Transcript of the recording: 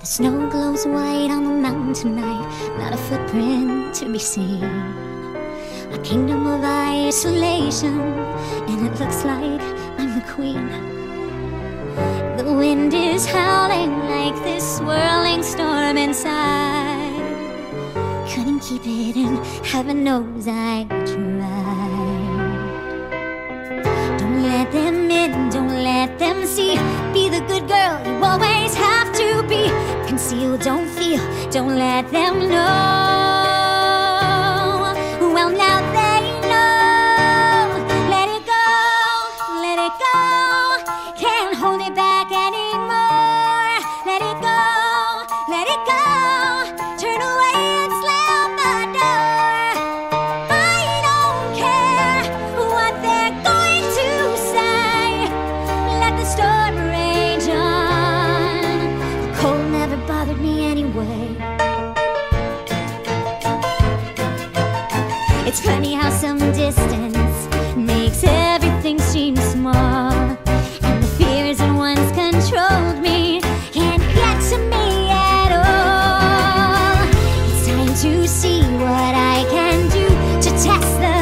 Snow glows white on the mountain tonight, not a footprint to be seen. A kingdom of isolation, and it looks like I'm the queen. The wind is howling like this swirling storm inside. Couldn't keep it in, heaven knows I tried. Don't let them in, don't let them see. Be the good girl you always have to be. Conceal, don't feel, don't let them know. Well, now they know. Let it go, let it go. Can't hold it back anymore. Let it go, let it go. Turn away and slam the door. I don't care what they're going to say. Let the storm rage on. The cold never bothered me anyway. It's funny how some distance makes everything seem small. And the fears that once controlled me can't get to me at all. It's time to see what I can do to test the